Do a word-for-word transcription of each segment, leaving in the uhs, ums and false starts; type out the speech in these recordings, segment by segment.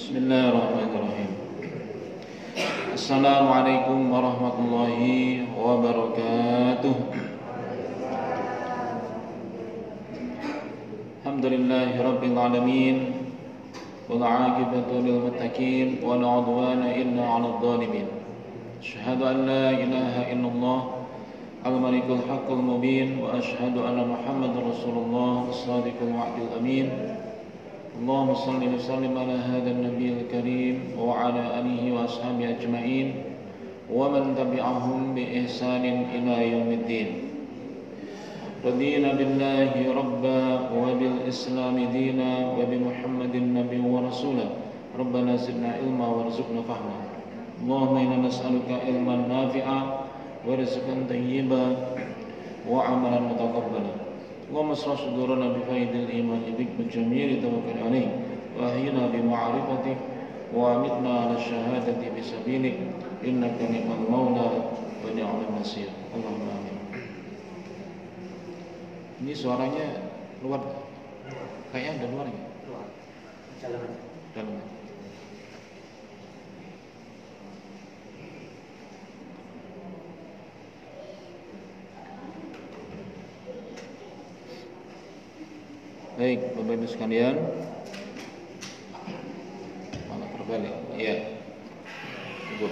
Bismillahirrahmanirrahim. Assalamualaikum warahmatullahi wabarakatuh. Alhamdulillahi rabbil alamin, wal 'aqibatu lil muttaqin, wa la 'udwana illa 'alal zalimin. Asyhadu an la ilaha illallah al-malikul haqqul mubin, wa asyhadu anna Muhammadar Rasulullah as-sadiqul wa'dil amin. Allahumma salli wa sallim ala hadzal nabiyil karim wa ala alihi wa ashabihi ajma'in wa man tabi'ahum bi ihsanin ila yaumiddin. Radina billahi rabba wa bil islami dina wa bi Muhammadin nabiyyan wa rasula. Rabbana zidna ilma warzuqna fahma. Allahumma inna nas'aluka ilman nafi'a wa rizqan thayyiban wa amalan mutaqabbala. Allahumma shrah sudurana bi faidil iman bik bi jamili tawakkal alaik wa ahyina bi ma'rifatik wa amitna ala syahadati bi sabilik innaka ni'mal maula wa ni'mal nasir. Allahumma amin. Ini suaranya luar, kayaknya ada luar ya? Luar. Dalam. Dalam. Baik, Bapak Ibu sekalian, malah terbalik. Iya. Ibu.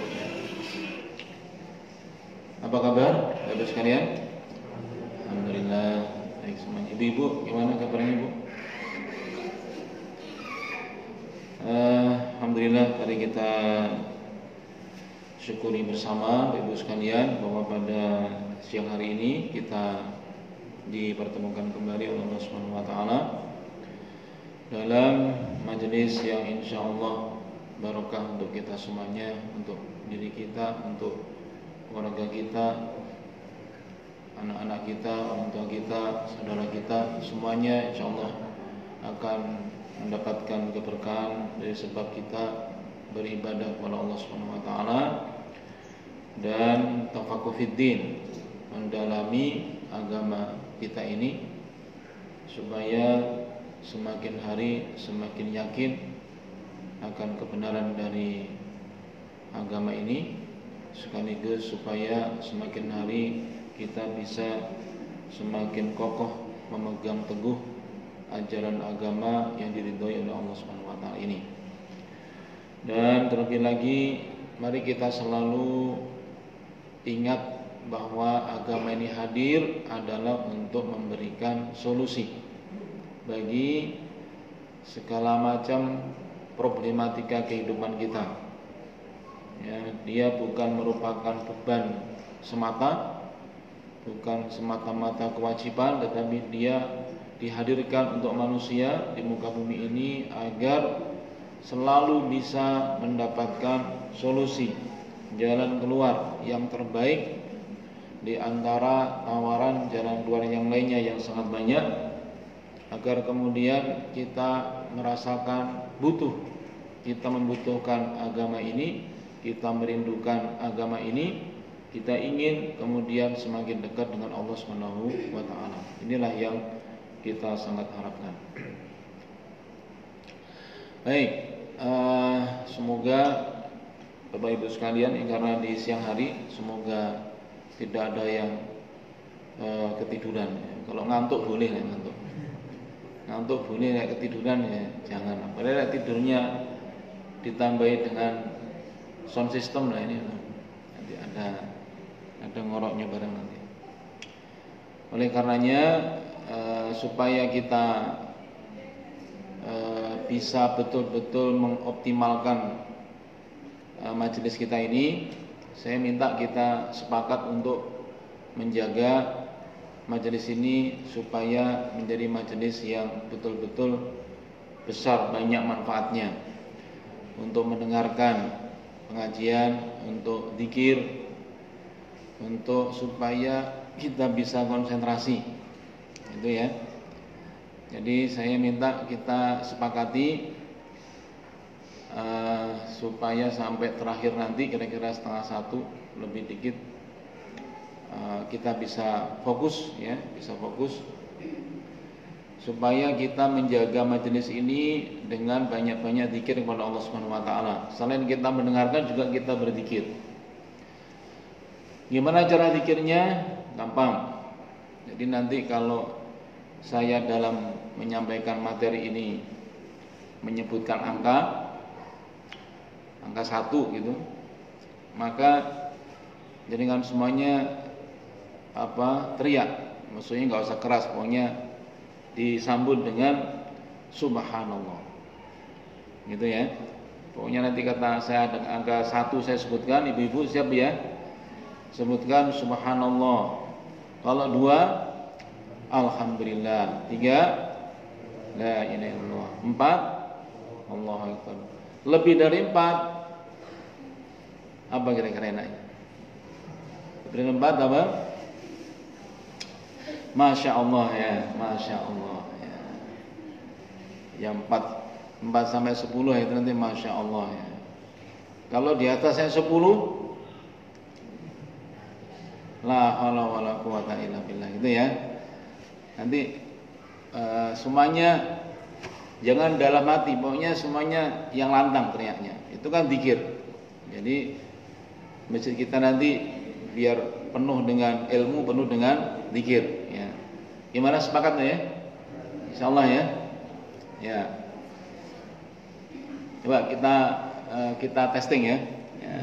Apa kabar, Bapak Ibu sekalian? Alhamdulillah, baik semuanya. Ibu-ibu, gimana kabarnya, Ibu? Uh, Alhamdulillah, mari kita syukuri bersama Bapak Ibu sekalian bahwa pada siang hari ini kita dipertemukan kembali oleh Allah Subhanahu wa taala dalam majelis yang insyaallah barokah untuk kita semuanya, untuk diri kita, untuk keluarga kita, anak-anak kita, orang tua kita, saudara kita, semuanya insyaallah akan mendapatkan keberkahan dari sebab kita beribadah kepada Allah Subhanahu wa taala dan tafaqquh fiddin, mendalami agama kita ini supaya semakin hari semakin yakin akan kebenaran dari agama ini, sekaligus supaya semakin hari kita bisa semakin kokoh memegang teguh ajaran agama yang diridhoi oleh Allah Subhanahu wa taala ini. Dan terlebih lagi mari kita selalu ingat bahwa agama ini hadir adalah untuk memberikan solusi bagi segala macam problematika kehidupan kita. Ya, dia bukan merupakan beban semata, bukan semata-mata kewajiban, tetapi dia dihadirkan untuk manusia di muka bumi ini agar selalu bisa mendapatkan solusi, jalan keluar yang terbaik di antara tawaran jalan keluar yang lainnya yang sangat banyak, agar kemudian kita merasakan butuh, kita membutuhkan agama ini, kita merindukan agama ini, kita ingin kemudian semakin dekat dengan Allah Subhanahu wa taala. Inilah yang kita sangat harapkan. Baik, uh, semoga Bapak Ibu sekalian, karena di siang hari, semoga tidak ada yang e, ketiduran. Kalau ngantuk boleh ya, ngantuk. Ngantuk boleh, ya, ketiduran ya jangan. Padahal tidurnya ditambahi dengan sound system lah ini. Nanti ada ada ngoroknya bareng nanti. Oleh karenanya e, supaya kita e, bisa betul-betul mengoptimalkan e, majelis kita ini, saya minta kita sepakat untuk menjaga majelis ini supaya menjadi majelis yang betul-betul besar, banyak manfaatnya, untuk mendengarkan pengajian, untuk zikir, untuk supaya kita bisa konsentrasi, itu ya. Jadi saya minta kita sepakati Uh, supaya sampai terakhir nanti kira-kira setengah satu lebih dikit uh, kita bisa fokus ya, bisa fokus supaya kita menjaga majelis ini dengan banyak-banyak zikir kepada Allah Subhanahu wa taala. Selain kita mendengarkan juga kita berzikir. Gimana cara zikirnya? Gampang. Jadi nanti kalau saya dalam menyampaikan materi ini menyebutkan angka angka satu gitu, maka jadikan semuanya apa teriak, maksudnya nggak usah keras, pokoknya disambut dengan subhanallah, gitu ya. Pokoknya nanti kata saya ada angka satu saya sebutkan, ibu-ibu siap ya, sebutkan subhanallah. Kalau dua, alhamdulillah. Tiga, la ilaha illallah. Empat, Allahu akbar. Lebih dari empat, apa kira-kira enaknya? Lebih dari empat apa? Masya Allah ya, Masya Allah ya. Yang empat, empat sampai sepuluh itu nanti Masya Allah ya. Kalau di atasnya sepuluh, la haula wala quwata illa billah, gitu ya. Nanti uh, semuanya jangan dalam hati, pokoknya semuanya yang lantang teriaknya. Itu kan zikir. Jadi masjid kita nanti biar penuh dengan ilmu, penuh dengan zikir ya. Gimana, sepakatnya ya? Insyaallah ya. Ya. Coba kita uh, kita testing ya. Ya.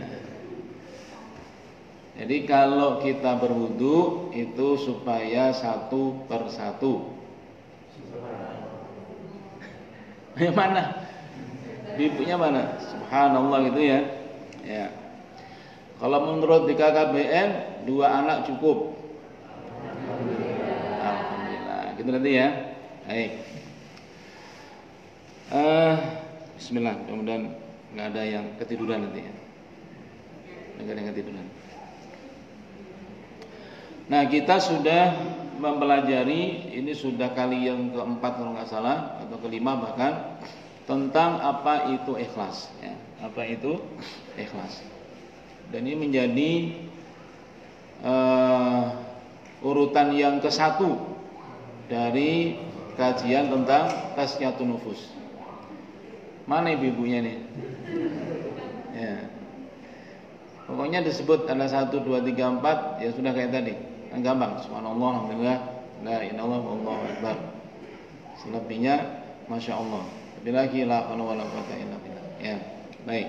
Jadi kalau kita berwudu itu supaya satu per satu. Yang mana? Bibunya mana? Subhanallah gitu ya. Ya. Kalau menurut B K K B N dua anak cukup. Alhamdulillah. Gitu nanti ya. Baik. Uh, Bismillah. Mudah-mudahan nggak ada yang ketiduran nanti ya. Nggak ada yang ketiduran. Nah, kita sudah mempelajari, ini sudah kali yang keempat kalau nggak salah, atau kelima bahkan, tentang apa itu ikhlas ya. Apa itu ikhlas. Dan ini menjadi uh, urutan yang ke satu dari kajian tentang tazkiyatun nufus. Mana ibu-ibunya nih? Ya. Pokoknya disebut ada satu, dua, tiga, empat, ya sudah kayak tadi. Kan gampang. Subhanallah, alhamdulillah, la ilaha illallah, wallahu akbar. Selebihnya Masya Allah. Lebih lagi la haula wala quwata illa billah. Ya, baik.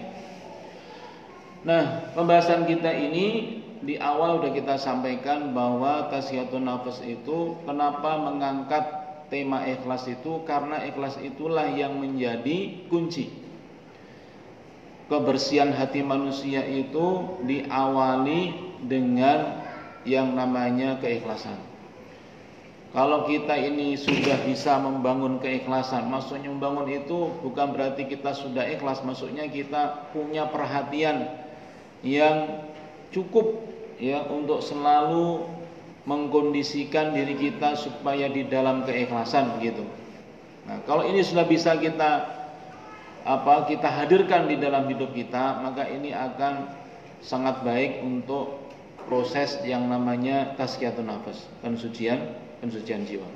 Nah, pembahasan kita ini di awal sudah kita sampaikan bahwa tazkiyatun nafas itu kenapa mengangkat tema ikhlas itu, karena ikhlas itulah yang menjadi kunci. Kebersihan hati manusia itu diawali dengan yang namanya keikhlasan. Kalau kita ini sudah bisa membangun keikhlasan, maksudnya membangun itu bukan berarti kita sudah ikhlas, maksudnya kita punya perhatian yang cukup ya untuk selalu mengkondisikan diri kita supaya di dalam keikhlasan begitu. Nah, kalau ini sudah bisa kita apa kita hadirkan di dalam hidup kita, maka ini akan sangat baik untuk proses yang namanya tazkiyatun nafas, pensucian, pensucian jiwa.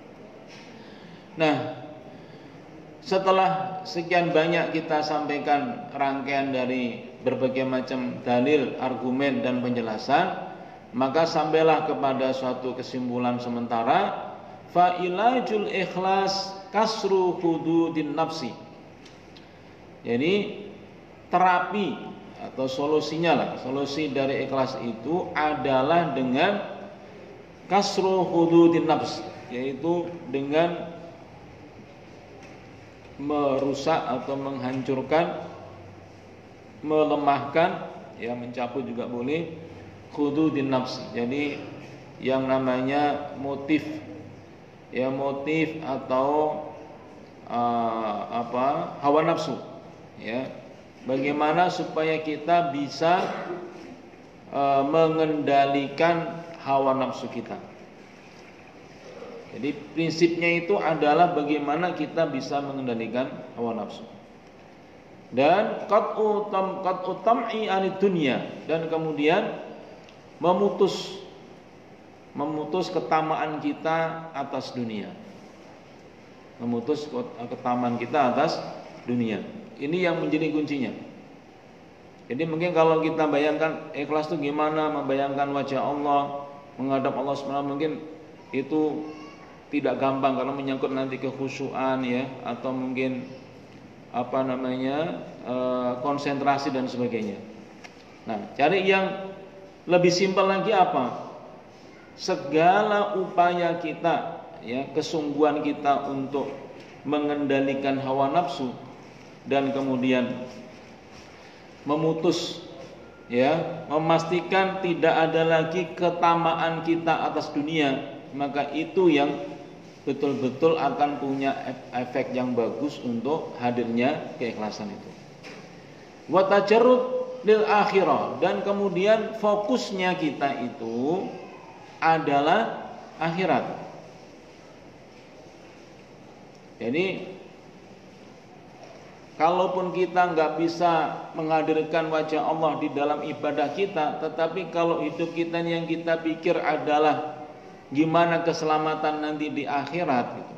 Nah, setelah sekian banyak kita sampaikan rangkaian dari berbagai macam dalil, argumen dan penjelasan, maka sampailah kepada suatu kesimpulan sementara, fa ilajul ikhlas kasru hududin nafsi. Jadi terapi atau solusinya lah, solusi dari ikhlas itu adalah dengan kasru hududin nafs, yaitu dengan merusak atau menghancurkan, melemahkan, ya mencabut juga boleh, hududin nafs. Jadi yang namanya motif, ya motif atau uh, apa hawa nafsu, ya. Bagaimana supaya kita bisa uh, mengendalikan hawa nafsu kita. Jadi prinsipnya itu adalah bagaimana kita bisa mengendalikan hawa nafsu. Dan qat'u tam qat'u tam'i anid dunya, dan kemudian memutus memutus ketamaan kita atas dunia. memutus ketaman kita atas dunia. Ini yang menjadi kuncinya. Jadi mungkin kalau kita bayangkan ikhlas itu gimana, membayangkan wajah Allah, menghadap Allah subhanahu wa taala, mungkin itu tidak gampang karena menyangkut nanti kekhusyuan ya, atau mungkin apa namanya e, konsentrasi dan sebagainya. Nah, cari yang lebih simpel lagi apa? Segala upaya kita ya, kesungguhan kita untuk mengendalikan hawa nafsu dan kemudian memutus ya, memastikan tidak ada lagi ketamaan kita atas dunia, maka itu yang betul-betul akan punya efek yang bagus untuk hadirnya keikhlasan itu. Wa tajarrud lil akhirah, dan kemudian fokusnya kita itu adalah akhirat. Jadi kalaupun kita nggak bisa menghadirkan wajah Allah di dalam ibadah kita, tetapi kalau hidup kita yang kita pikir adalah gimana keselamatan nanti di akhirat gitu.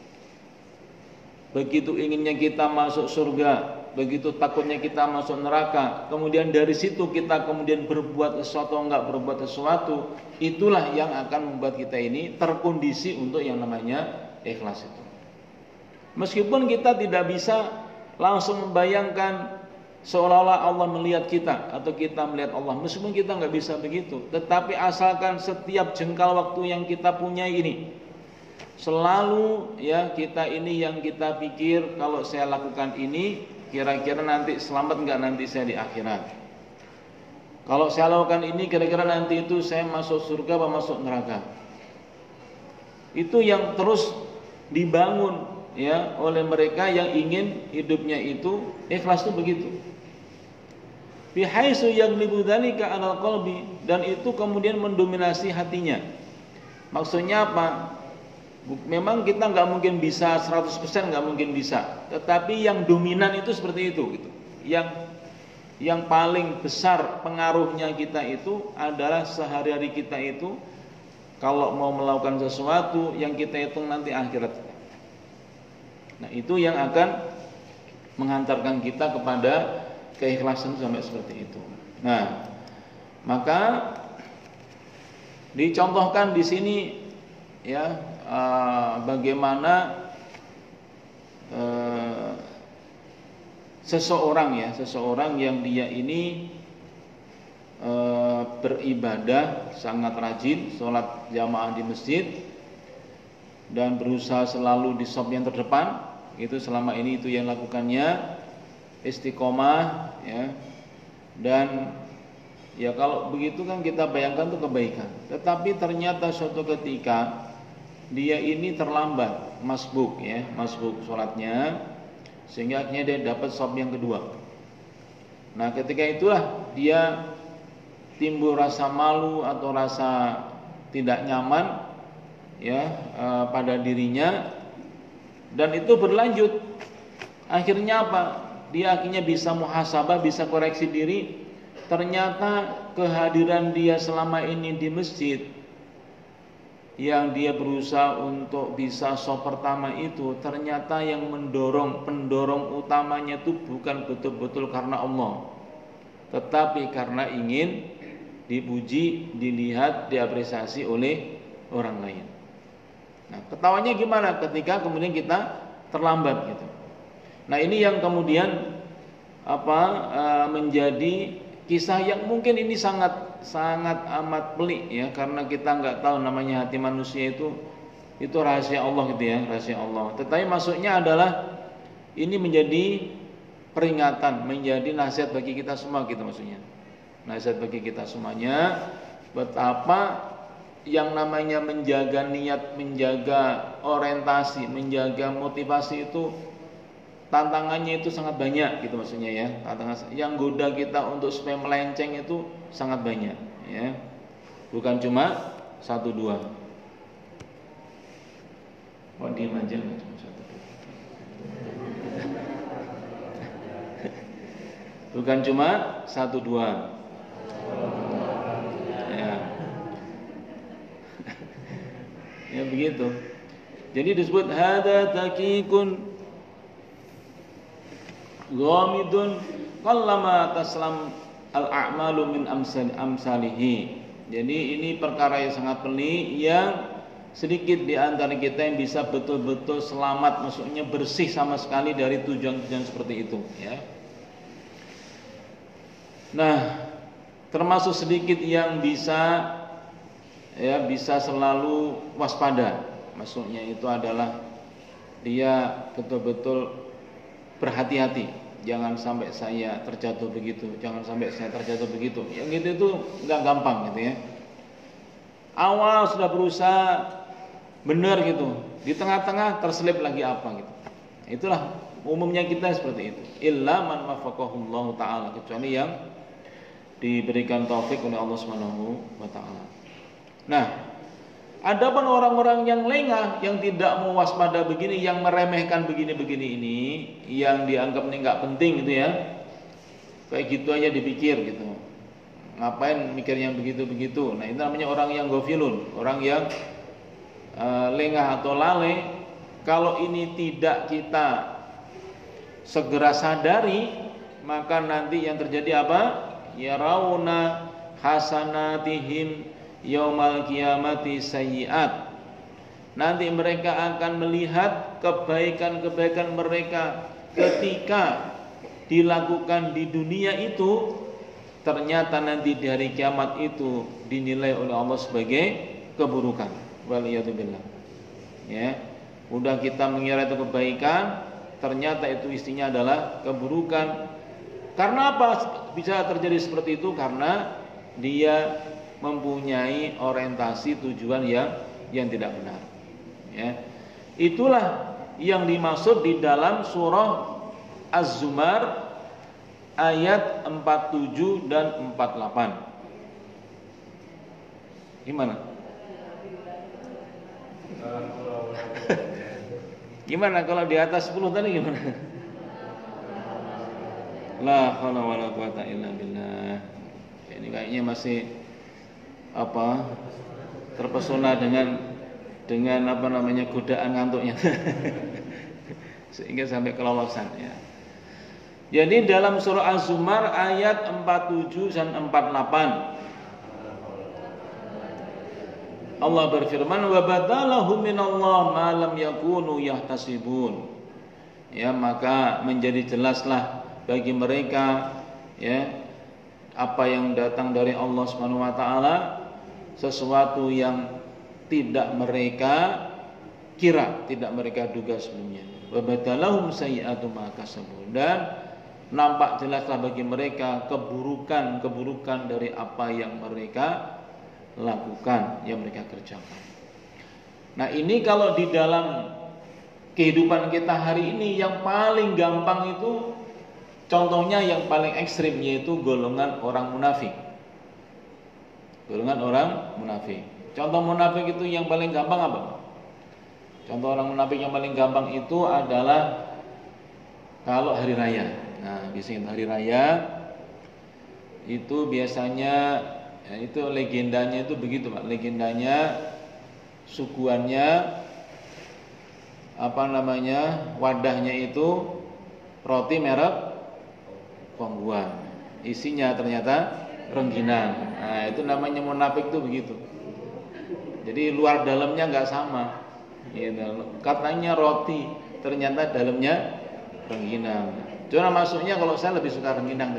Begitu inginnya kita masuk surga, begitu takutnya kita masuk neraka, kemudian dari situ kita kemudian berbuat sesuatu enggak berbuat sesuatu, itulah yang akan membuat kita ini terkondisi untuk yang namanya ikhlas itu. Meskipun kita tidak bisa langsung membayangkan seolah-olah Allah melihat kita atau kita melihat Allah, meskipun kita nggak bisa begitu, tetapi asalkan setiap jengkal waktu yang kita punya ini selalu ya, kita ini yang kita pikir, kalau saya lakukan ini kira-kira nanti selamat nggak nanti saya di akhirat, kalau saya lakukan ini kira-kira nanti itu saya masuk surga atau masuk neraka. Itu yang terus dibangun ya oleh mereka yang ingin hidupnya itu ikhlas, itu begitu. Bihaisu yaghlibu dzalika 'alal qalbi, dan itu kemudian mendominasi hatinya. Maksudnya apa? Memang kita nggak mungkin bisa seratus persen, nggak mungkin bisa, tetapi yang dominan itu seperti itu gitu. Yang yang paling besar pengaruhnya kita itu adalah sehari-hari kita itu kalau mau melakukan sesuatu yang kita hitung nanti akhirat. Nah, itu yang akan menghantarkan kita kepada keikhlasan sampai seperti itu. Nah, maka dicontohkan di sini ya uh, bagaimana uh, seseorang ya, seseorang yang dia ini uh, beribadah sangat rajin, sholat jamaah di masjid, dan berusaha selalu di shaf yang terdepan, itu selama ini itu yang lakukannya, istiqomah ya. Dan ya kalau begitu kan kita bayangkan itu kebaikan. Tetapi ternyata suatu ketika dia ini terlambat, masbuk ya, masbuk sholatnya, sehingga akhirnya dia dapat shaf yang kedua. Nah, ketika itulah dia timbul rasa malu atau rasa tidak nyaman ya e, pada dirinya, dan itu berlanjut. Akhirnya apa? Dia akhirnya bisa muhasabah, bisa koreksi diri. Ternyata kehadiran dia selama ini di masjid, yang dia berusaha untuk bisa shaf pertama itu, ternyata yang mendorong, pendorong utamanya itu bukan betul-betul karena Allah, tetapi karena ingin dipuji, dilihat, diapresiasi oleh orang lain. Nah, ketawanya gimana ketika kemudian kita terlambat gitu. Nah, ini yang kemudian apa e, menjadi kisah yang mungkin ini sangat sangat amat pelik ya, karena kita nggak tahu namanya hati manusia itu itu rahasia Allah gitu ya, rahasia Allah. Tetapi maksudnya adalah ini menjadi peringatan, menjadi nasihat bagi kita semua gitu maksudnya. Nasihat bagi kita semuanya betapa yang namanya menjaga niat, menjaga orientasi, menjaga motivasi itu tantangannya itu sangat banyak gitu maksudnya ya. Tantangan yang goda kita untuk supaya melenceng itu sangat banyak ya. Bukan cuma satu dua. Oh, diam aja nggak cuma satu dua. Bukan cuma satu dua. Ya. Ya begitu. Jadi disebut hada takikun ghamidun qallama taslam al-a'malu min amsal amsalihi. Jadi ini perkara yang sangat pelik yang sedikit di antara kita yang bisa betul-betul selamat, maksudnya bersih sama sekali dari tujuan-tujuan seperti itu, ya. Nah, termasuk sedikit yang bisa ya bisa selalu waspada. Maksudnya itu adalah dia betul-betul berhati-hati, jangan sampai saya terjatuh begitu, jangan sampai saya terjatuh begitu. Yang gitu itu nggak gampang gitu ya. Awal sudah berusaha benar gitu, di tengah-tengah terselip lagi apa gitu. Itulah umumnya kita seperti itu. Illa man wafaqahullahu taala, kecuali yang diberikan taufik oleh Allah Subhanahu wa taala. Nah, adapun orang-orang yang lengah, yang tidak mau waspada begini, yang meremehkan begini-begini ini, yang dianggap ini nggak penting gitu ya, kayak gitu aja dipikir gitu. Ngapain mikir yang begitu-begitu? Nah, itu namanya orang yang gofilun, orang yang uh, lengah atau lalai. Kalau ini tidak kita segera sadari, maka nanti yang terjadi apa? Yarawna hasanatihim yaumal qiyamati sayyi'at. Nanti mereka akan melihat kebaikan-kebaikan mereka ketika dilakukan di dunia itu, ternyata nanti di hari kiamat itu dinilai oleh Allah sebagai keburukan. Waliyadzubillah. Ya, udah kita mengira itu kebaikan, ternyata itu istinya adalah keburukan. Karena apa bisa terjadi seperti itu? Karena dia mempunyai orientasi tujuan yang yang tidak benar. Ya, itulah yang dimaksud di dalam surah Az-Zumar ayat empat puluh tujuh dan empat puluh delapan. Gimana? Gimana kalau di atas sepuluh tadi gimana? La haula wala quwata illa billah. Ini kayaknya masih apa? Terpesona dengan dengan apa namanya godaan ngantuknya. Sehingga sampai kelolosan ya. Jadi dalam surah Az-Zumar ayat empat puluh tujuh dan empat puluh delapan Allah berfirman, wa badalahum minallah ma lam yakunu yahtasibun. Ya, maka menjadi jelaslah bagi mereka ya apa yang datang dari Allah Subhanahu wa taala, sesuatu yang tidak mereka kira, tidak mereka duga sebelumnya. Wa badalahum sayyi'atu ma kasabu, dan nampak jelaslah bagi mereka keburukan-keburukan dari apa yang mereka lakukan, yang mereka kerjakan. Nah, ini kalau di dalam kehidupan kita hari ini yang paling gampang itu, contohnya yang paling ekstrim, yaitu golongan orang munafik. Golongan orang munafik. Contoh munafik itu yang paling gampang apa? Contoh orang munafik yang paling gampang itu adalah kalau hari raya. Nah, biasanya hari raya itu biasanya ya, itu legendanya itu begitu, Pak. Legendanya suguhannya apa namanya? Wadahnya itu roti merek Kongguan. Isinya ternyata rengginang. Nah, itu namanya munafik tuh begitu. Jadi luar dalamnya enggak sama. Ya, katanya roti, ternyata dalamnya rengginang. Cuma masuknya kalau saya lebih suka rengginang.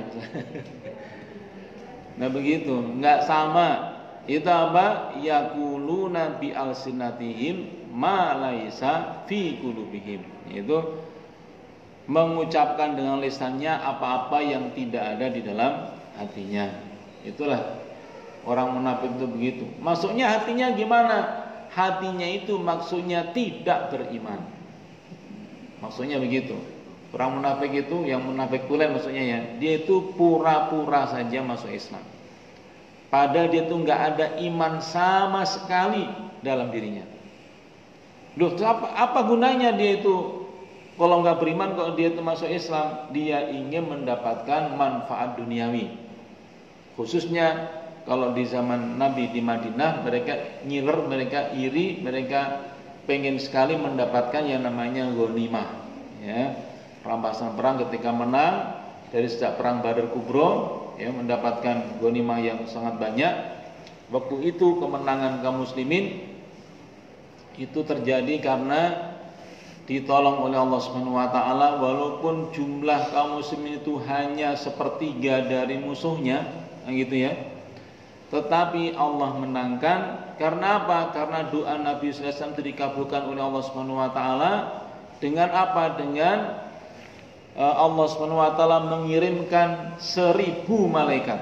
Nah begitu, enggak sama. Itu apa? Yaquluna bi alsinatihim ma laisa fi qulubihim. Itu mengucapkan dengan lisannya apa-apa yang tidak ada di dalam hatinya. Itulah orang munafik itu begitu. Maksudnya hatinya gimana? Hatinya itu maksudnya tidak beriman. Maksudnya begitu. Orang munafik itu, yang munafik tulen maksudnya ya, dia itu pura-pura saja masuk Islam, padahal dia itu nggak ada iman sama sekali dalam dirinya. Loh, apa, apa gunanya dia itu kalau nggak beriman, kalau dia itu masuk Islam? Dia ingin mendapatkan manfaat duniawi. Khususnya kalau di zaman Nabi di Madinah, mereka ngiler, mereka iri, mereka pengen sekali mendapatkan yang namanya ghanimah, ya, rampasan perang ketika menang dari sejak perang Badar Kubro, ya, mendapatkan ghanimah yang sangat banyak. Waktu itu kemenangan kaum muslimin itu terjadi karena ditolong oleh Allah Subhanahu wa taala, walaupun jumlah kaum muslimin itu hanya sepertiga dari musuhnya, gitu ya. Tetapi Allah menangkan karena apa? Karena doa Nabi sallallahu alaihi wasallam itu dikabulkan oleh Allah Subhanahu wa taala dengan apa? Dengan uh, Allah Subhanahu wa taala mengirimkan seribu malaikat.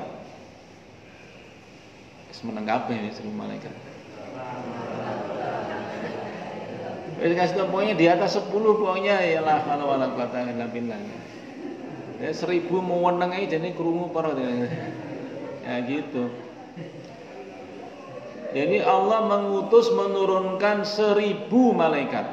Semeneng kabeh ya seribu malaikat. Kasih pokoknya di atas sepuluh pokoknya ya la haula wala quwata illa billah. Ya seribu mau weneng ae jane krungu para. Ya gitu. Jadi Allah mengutus menurunkan seribu malaikat.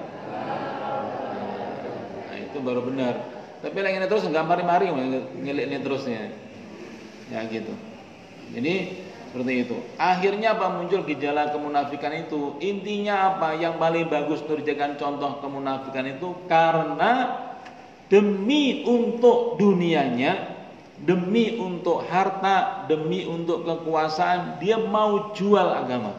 Nah, itu baru benar. Tapi yang ini terus enggak mari-mari ngelik ini terusnya. Ya gitu. Jadi seperti itu. Akhirnya apa? Muncul gejala kemunafikan itu. Intinya apa? Yang paling bagus untuk dijadikan contoh kemunafikan itu karena demi untuk dunianya, demi untuk harta, demi untuk kekuasaan, dia mau jual agama.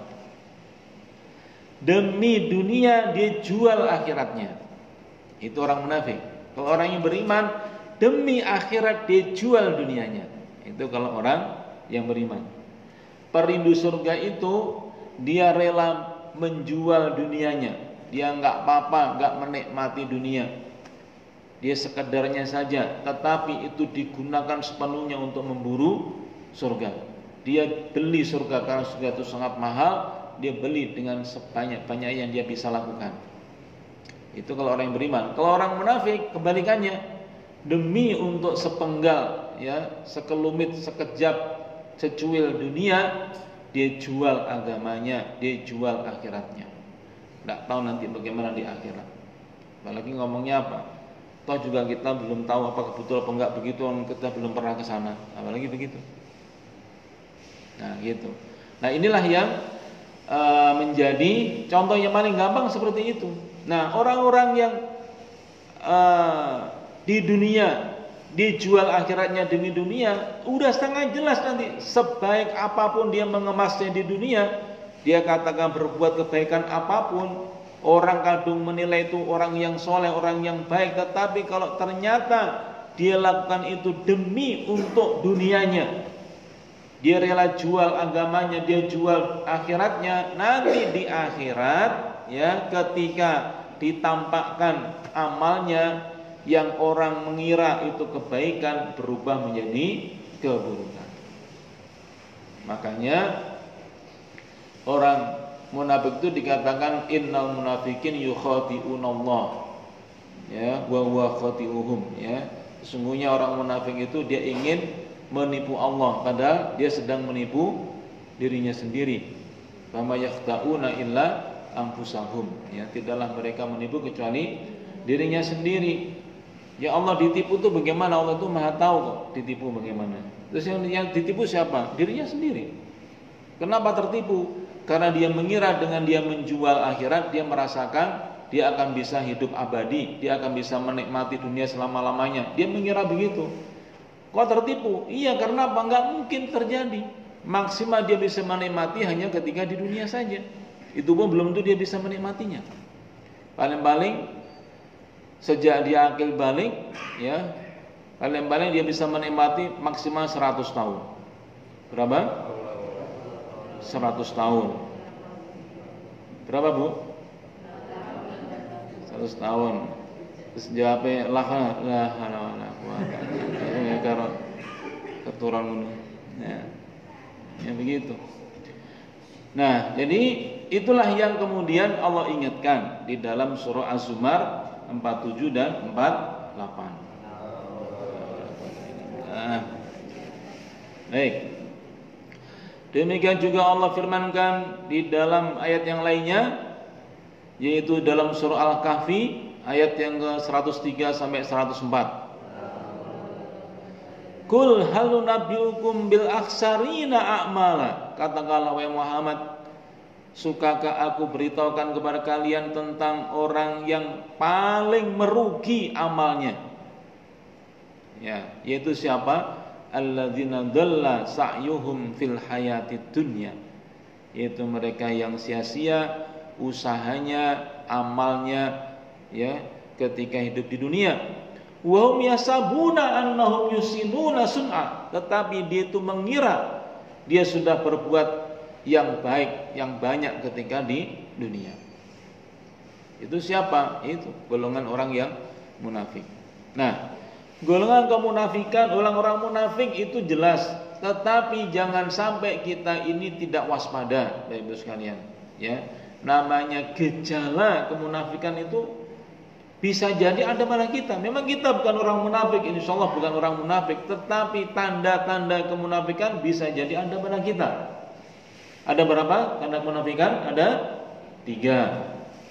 Demi dunia dia jual akhiratnya. Itu orang munafik. Kalau orang yang beriman, demi akhirat dia jual dunianya. Itu kalau orang yang beriman. Perindu surga itu dia rela menjual dunianya. Dia enggak apa-apa, enggak menikmati dunia. Dia sekedarnya saja, tetapi itu digunakan sepenuhnya untuk memburu surga. Dia beli surga karena surga itu sangat mahal, dia beli dengan sebanyak-banyak yang dia bisa lakukan. Itu kalau orang yang beriman. Kalau orang munafik kebalikannya, demi untuk sepenggal, ya, sekelumit, sekejap, secuil dunia, dia jual agamanya, dia jual akhiratnya. Tidak tahu nanti bagaimana di akhirat. Apalagi ngomongnya apa? Toh juga kita belum tahu apakah betul apa enggak begitu, kita belum pernah ke sana. Apalagi begitu. Nah, gitu. Nah, inilah yang e, menjadi contoh yang paling gampang seperti itu. Nah, orang-orang yang e, di dunia dijual akhiratnya demi dunia, udah sangat jelas nanti sebaik apapun dia mengemasnya di dunia, dia katakan berbuat kebaikan apapun, orang kadung menilai itu orang yang soleh, orang yang baik, tetapi kalau ternyata dia lakukan itu demi untuk dunianya, dia rela jual agamanya, dia jual akhiratnya, nanti di akhirat, ya, ketika ditampakkan amalnya yang orang mengira itu kebaikan berubah menjadi keburukan. Makanya orang munafik itu dikatakan innal munafikin yukhadi'unallah, ya, wa huwa khadi'uhum, ya. Sesungguhnya orang munafik itu dia ingin menipu Allah, padahal dia sedang menipu dirinya sendiri. Fama yakhda'una illa anfusahum, ya, tidaklah mereka menipu kecuali dirinya sendiri. Ya Allah ditipu tuh bagaimana? Allah tuh Maha tahu kok ditipu bagaimana. Terus yang, yang ditipu siapa? Dirinya sendiri. Kenapa tertipu? Karena dia mengira dengan dia menjual akhirat, dia merasakan dia akan bisa hidup abadi, dia akan bisa menikmati dunia selama-lamanya. Dia mengira begitu. Kok tertipu? Iya, karena apa? Enggak mungkin terjadi. Maksimal dia bisa menikmati hanya ketika di dunia saja. Itu pun belum tentu dia bisa menikmatinya. Paling-paling sejak dia akil balik, ya, paling-paling dia bisa menikmati maksimal seratus tahun. Berapa? seratus tahun. Berapa, Bu? seratus tahun. Terus jawabnya lah lah lah kuwata. Ya karo keturunan ngono. Ya. Ya begitu. Nah, jadi itulah yang kemudian Allah ingatkan di dalam surah Az-Zumar empat puluh tujuh dan empat puluh delapan. Nah, baik. Demikian juga Allah firmankan di dalam ayat yang lainnya, yaitu dalam surah Al-Kahfi ayat yang ke seratus tiga sampai seratus empat. Kul hal nunabbiukum bil akhsarina a'mala. Katakanlah wahai Muhammad, Sukakah aku beritahukan kepada kalian tentang orang yang paling merugi amalnya? Ya, yaitu siapa? Alladzina dhalla sa'yuhum fil hayatid dunya. Yaitu mereka yang sia-sia usahanya, amalnya, ya, ketika hidup di dunia. Wa hum yasabuna annahum yusinuna sun'a, tetapi dia itu mengira dia sudah berbuat yang baik, yang banyak ketika di dunia. Itu siapa? Itu golongan orang yang munafik. Nah, golongan kemunafikan, orang-orang munafik itu jelas, tetapi jangan sampai kita ini tidak waspada, Bapak Ibu sekalian. Ya, namanya gejala kemunafikan itu bisa jadi ada pada kita. Memang kita bukan orang munafik, insyaallah bukan orang munafik, tetapi tanda-tanda kemunafikan bisa jadi ada pada kita. Ada berapa tanda kemunafikan? Ada tiga.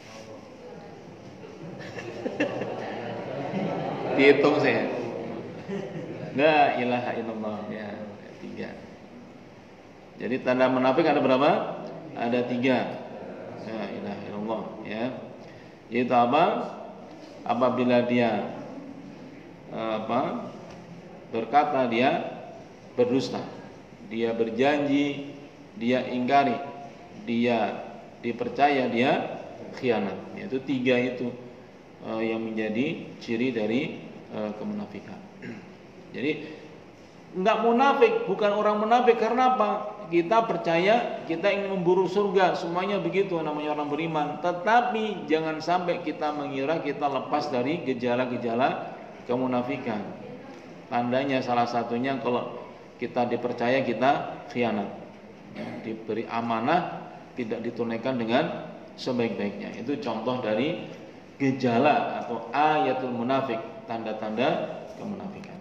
Dihitung saya. La ilaha illallah, ya, tiga. Jadi tanda munafik ada berapa? Ada tiga. La ilaha illallah, ya. Yaitu apa? Apabila dia apa? Berkata dia berdusta, dia berjanji dia ingkari, dia dipercaya, dia khianat. Itu tiga itu uh, yang menjadi ciri dari uh, kemunafikan. Jadi enggak munafik, bukan orang munafik karena apa? Kita percaya, kita ingin memburu surga, semuanya begitu namanya orang beriman. Tetapi jangan sampai kita mengira kita lepas dari gejala-gejala kemunafikan. Tandanya salah satunya kalau kita dipercaya kita khianat. Ya, diberi amanah tidak ditunaikan dengan sebaik-baiknya. Itu contoh dari gejala atau ayatul munafik, tanda-tanda kemunafikan.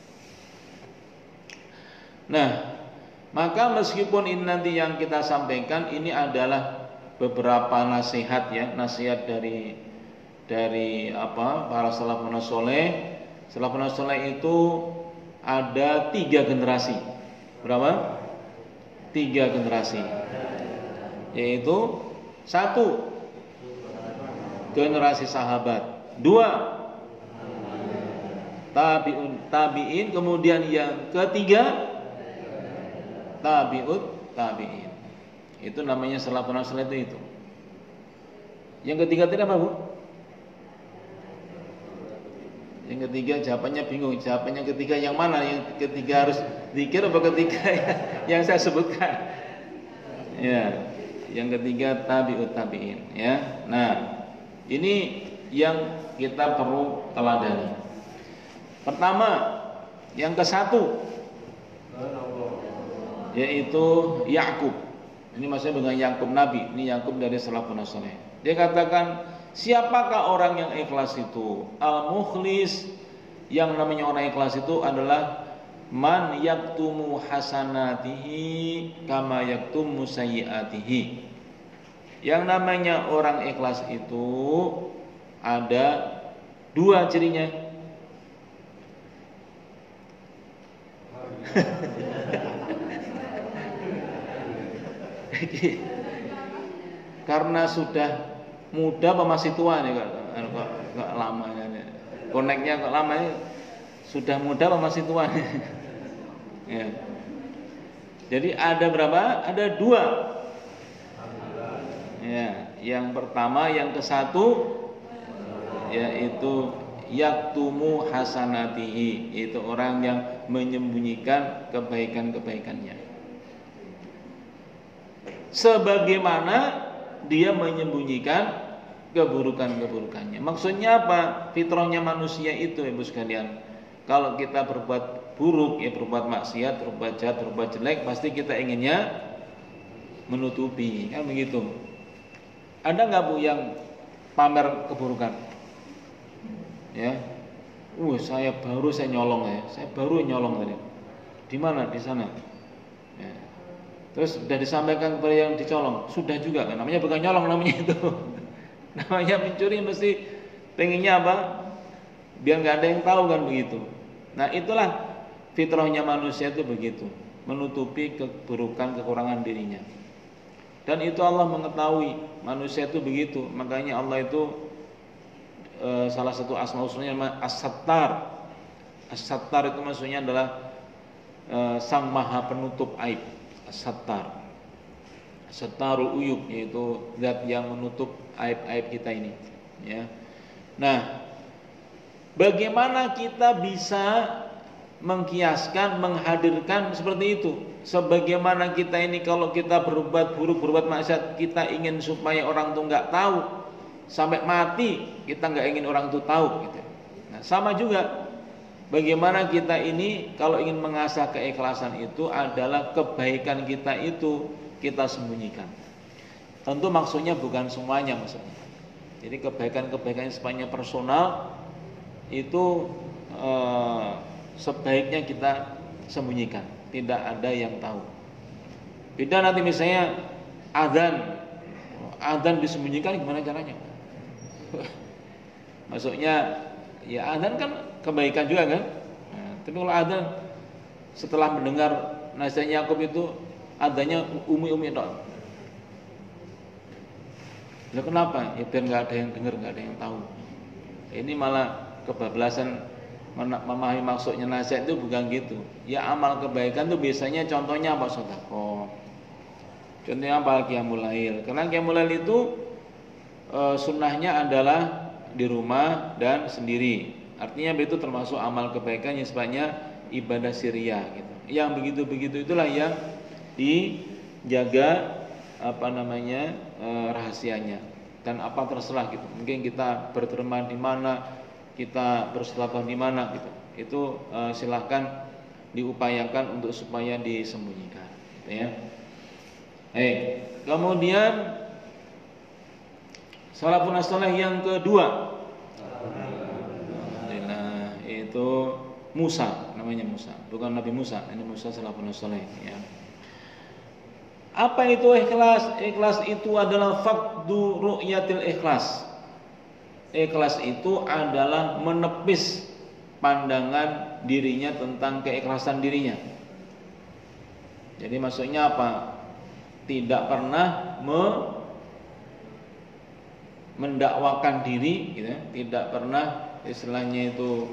Nah, maka meskipun ini nanti yang kita sampaikan ini adalah beberapa nasihat, ya, nasihat dari dari apa para salafun saleh. Salafun saleh itu ada tiga generasi. Berapa? Tiga generasi, yaitu satu generasi sahabat, dua tabiun tabiin, kemudian yang ketiga tabiut tabiin. Itu namanya salafun saleh itu. Yang ketiga tidak apa, Bu? Yang ketiga jawabannya bingung. Jawabannya ketiga yang mana? Yang ketiga harus zikir apa ketiga yang saya sebutkan? Ya, yang ketiga tabiut tabiin. Ya, nah ini yang kita perlu teladani. Pertama, yang ke satu, yaitu Yakub. Ini maksudnya dengan Yakub Nabi. Ini Yakub dari salafun saleh. Dia katakan, siapakah orang yang ikhlas itu? Al-mukhlis, yang namanya orang ikhlas itu adalah man yaktumu hasanatihi kama yaktumu sayyiatihi. Yang namanya orang ikhlas itu ada dua cirinya. Karena sudah muda apa masih tua nih kok, kok, kok lamanya nih. Koneknya kok lama ini, sudah muda apa masih tua nih? Ya. Jadi ada berapa? Ada dua. Ya, yang pertama, yang ke satu, yaitu yaktumu hasanatihi, itu orang yang menyembunyikan kebaikan-kebaikannya. Sebagaimana dia menyembunyikan keburukan-keburukannya. Maksudnya apa? Fitrahnya manusia itu, Ibu sekalian. Kalau kita berbuat buruk, ya berbuat maksiat, berbuat jahat, berbuat jelek, pasti kita inginnya menutupi, kan begitu. Ada nggak, Bu, yang pamer keburukan? Ya, uh, saya baru saya nyolong ya, saya baru nyolong tadi. Di mana? Di sana. Ya. Terus sudah disampaikan kepada yang dicolong, sudah juga kan? Namanya bukan nyolong namanya itu. Namanya mencuri, mesti pengennya apa? Biar nggak ada yang tahu kan begitu. Nah itulah fitrahnya manusia itu begitu, menutupi keburukan kekurangan dirinya. Dan itu Allah mengetahui manusia itu begitu. Makanya Allah itu e, salah satu asma husnanya As-Sattar. As-Sattar itu maksudnya adalah e, Sang Maha Penutup aib. As-Sattar. As-Sattarul Uyub, yaitu zat yang menutup aib-aib kita ini, ya. Nah, bagaimana kita bisa mengkiaskan, menghadirkan seperti itu? Sebagaimana kita ini kalau kita berbuat buruk, berbuat maksiat, kita ingin supaya orang itu nggak tahu, sampai mati kita nggak ingin orang itu tahu, gitu. Nah, sama juga, bagaimana kita ini kalau ingin mengasah keikhlasan itu adalah kebaikan kita itu kita sembunyikan. Tentu maksudnya bukan semuanya maksudnya. Jadi kebaikan-kebaikan yang sifatnya personal itu eh, sebaiknya kita sembunyikan, tidak ada yang tahu. Beda nanti misalnya adzan, adzan disembunyikan gimana caranya? Maksudnya ya adzan kan kebaikan juga kan. Nah, tapi kalau adzan setelah mendengar nasihat Yakub itu adzannya umi-umi dok. Lah kenapa? Ya biar nggak ada yang dengar, nggak ada yang tahu. Ini malah kebablasan memahami maksudnya nasihat itu bukan gitu. Ya amal kebaikan itu biasanya contohnya apa? Sedekah. Contohnya apa? Qiyamul Lail. Karena Qiyamul Lail itu e, sunnahnya adalah di rumah dan sendiri. Artinya itu termasuk amal kebaikan yang sifatnya ibadah sirriyah gitu. Yang begitu-begitu itulah yang dijaga apa namanya e, rahasianya. Dan apa terserah gitu. Mungkin kita berteman di mana, kita bersedekah di mana gitu. Itu e, silahkan diupayakan untuk supaya disembunyikan, gitu ya. Eh, kemudian salafun as-salih yang kedua, alhamdulillah, itu Musa, namanya Musa, bukan Nabi Musa, ini Musa salafun as-salih ya. Apa itu ikhlas? Ikhlas itu adalah faqdu ru'yatil ikhlas. Ikhlas itu adalah menepis pandangan dirinya tentang keikhlasan dirinya. Jadi maksudnya apa? Tidak pernah me mendakwakan diri, gitu, tidak pernah istilahnya itu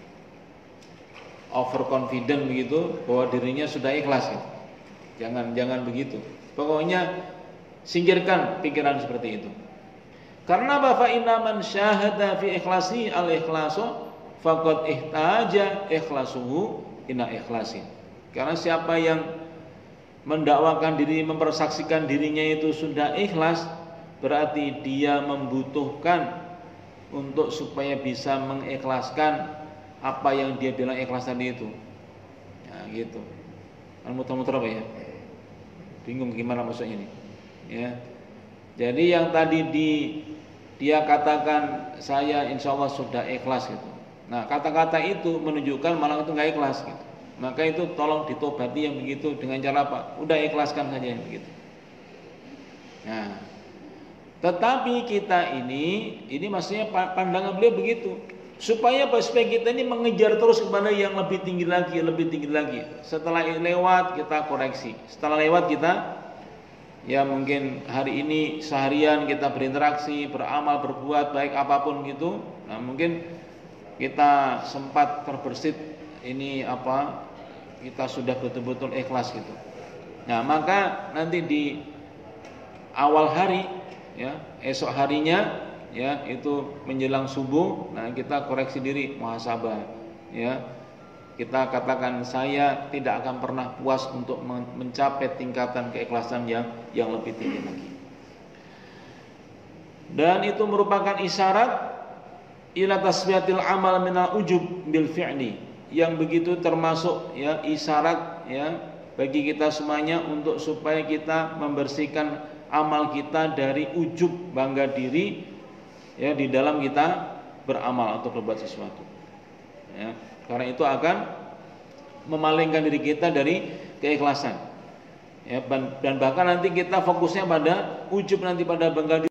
overconfident begitu bahwa dirinya sudah ikhlas. Gitu. Jangan jangan begitu. Pokoknya singkirkan pikiran seperti itu. Karena bafa inna man syahada fi ikhlasi al ikhlasu faqad ihtaja ikhlasuhu ina ikhlasin. Karena siapa yang mendakwakan diri, mempersaksikan dirinya itu sudah ikhlas, berarti dia membutuhkan untuk supaya bisa mengikhlaskan apa yang dia bilang ikhlas tadi itu. Ya gitu. Kan muter-muter apa ya? Bingung gimana maksudnya ini. Ya. Jadi yang tadi di dia katakan saya insya Allah sudah ikhlas gitu. Nah kata-kata itu menunjukkan malah itu nggak ikhlas gitu. Maka itu tolong ditobati yang begitu dengan cara apa? Udah ikhlaskan saja yang begitu. Nah, tetapi kita ini, ini maksudnya pandangan beliau begitu. Supaya apa? Supaya kita ini mengejar terus kepada yang lebih tinggi lagi, lebih tinggi lagi. Setelah lewat kita koreksi. Setelah lewat kita ya mungkin hari ini seharian kita berinteraksi, beramal, berbuat baik apapun gitu. Nah, mungkin kita sempat terbersit ini apa? Kita sudah betul-betul ikhlas gitu. Nah, maka nanti di awal hari ya, esok harinya ya itu menjelang subuh, nah kita koreksi diri, muhasabah ya. Kita katakan saya tidak akan pernah puas untuk mencapai tingkatan keikhlasan yang yang lebih tinggi lagi. Dan itu merupakan isyarat ila tasbiyatil amal minal ujub bil fi'li, yang begitu termasuk ya isyarat ya bagi kita semuanya untuk supaya kita membersihkan amal kita dari ujub, bangga diri ya di dalam kita beramal atau berbuat sesuatu. Ya, karena itu akan memalingkan diri kita dari keikhlasan. Ya, dan bahkan nanti kita fokusnya pada ujub, nanti pada bangga diri.